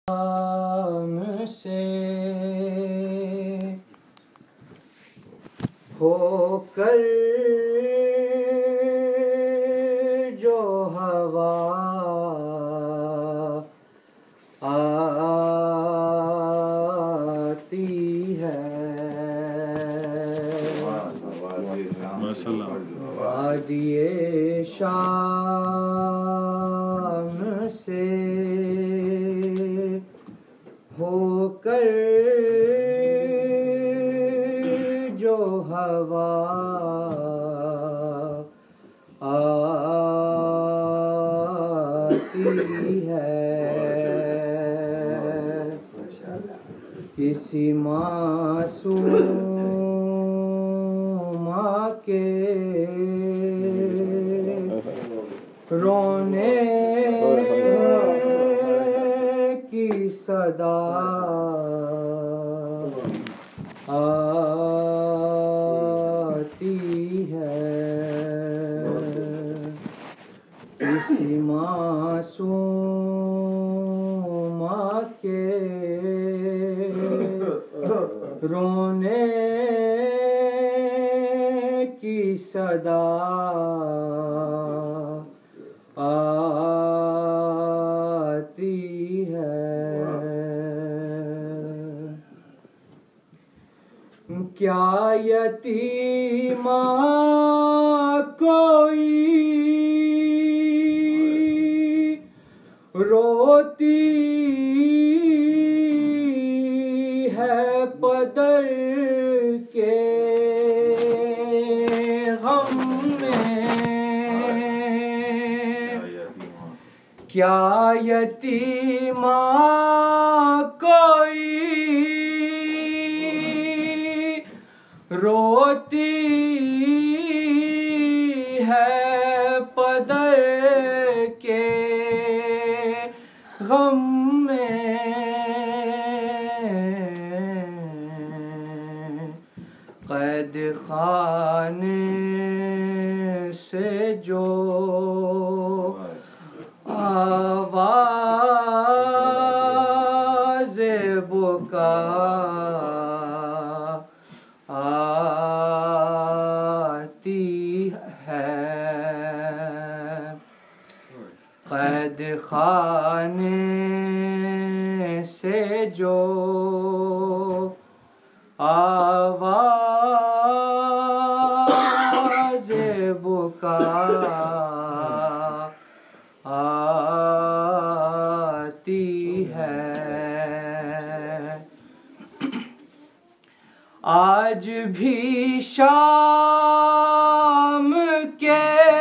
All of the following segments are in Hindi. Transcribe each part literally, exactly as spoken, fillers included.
से होकर जो हवा आती है, वादिये शाम से होकर जो हवा आती है, किसी मासूम के रोने की सदा आती है, किसी मासूम के रोने की सदा आती है। क्या यतीमा कोई रोती है पदर के गम में, क्या यतीमा कोई रोती है पदर के गम में, कैद खाने से जो आवाज़ बुका आती है, कैद खाने से जो आवाज़ बुका आती है। आज भी शाम के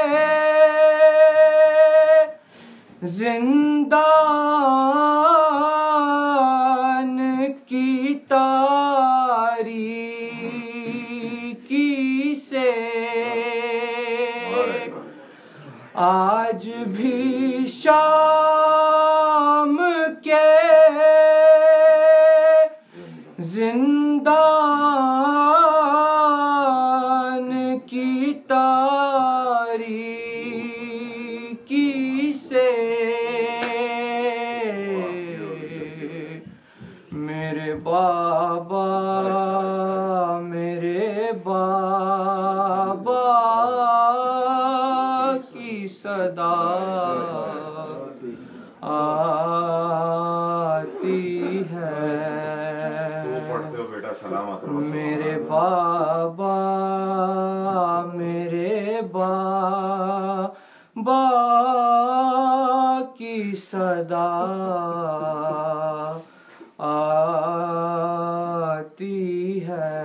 जिंदान की तारीकी से, आज भी शाम के जिंदान की तारीकी से मेरे बाबा मेरे बाबा की सदा आती है, मेरे बाबा मेरे बाबा की सदा आती है।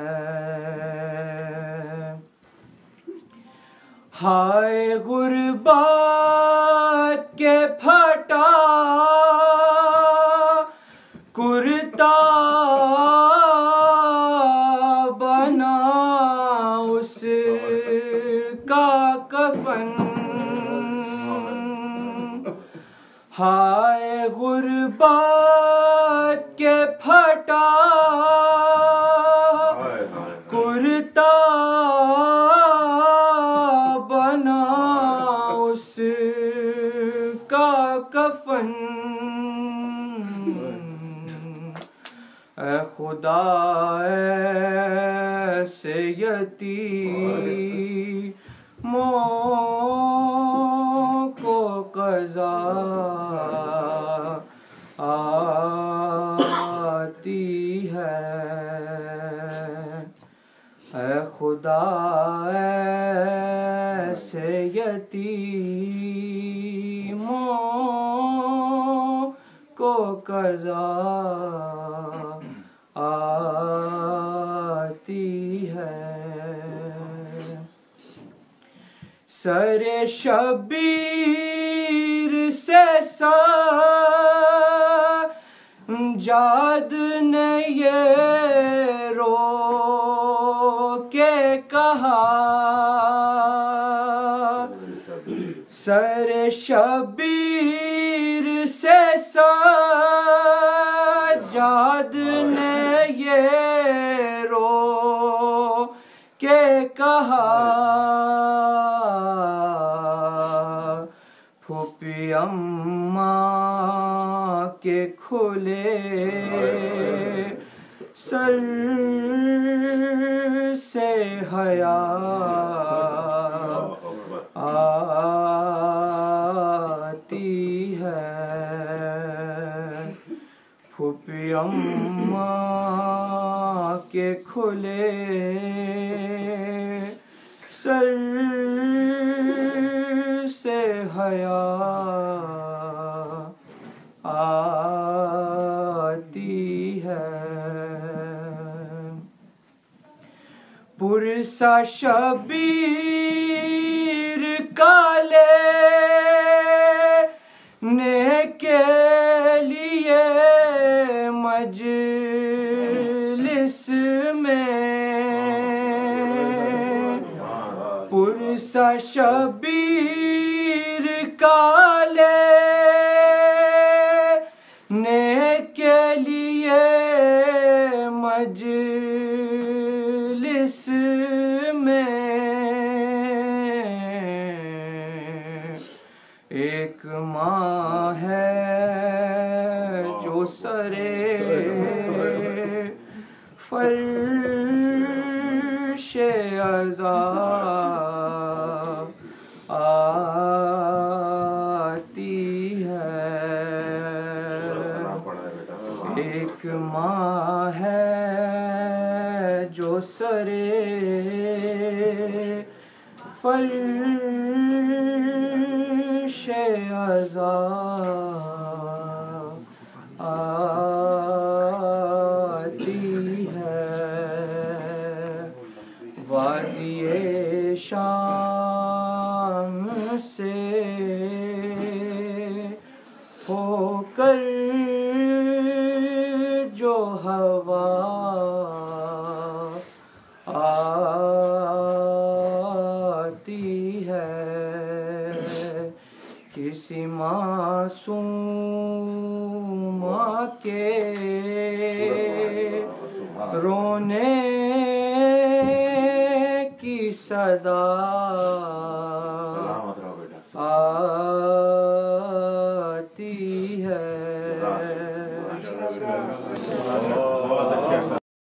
हाय गुर्बत के फटा कुर्ता बना उसका कफन, हाय गुर्बत के फटा कुर्ता बना उसका कफन, ऐ खुदा ऐसे यतीमों को क़ज़ा आती है। ऐ खुदा ऐसे यतीमों को क़ज़ा आती है। सरे शबीर से सज्जाद ने ये रो के कहा, सरे शबीर से सज्जाद ने ये रो के कहा, फूफी अम्मा के खुले सर से हया आती है। फूफी अम्मा के खुले सर से हया आती है। पुरसा शबीर काले ने के लिए मजलिस में, पुरसा शबीर काले ने के लिए मजलिस में, एक माँ है जो सरे फर्शे अज़ा आती है। एक माँ है जो सरे फर्शे अज़ा आती है। वादिये शाम से होकर जो हवा आती है, किसी मासूमा के रोने की सदा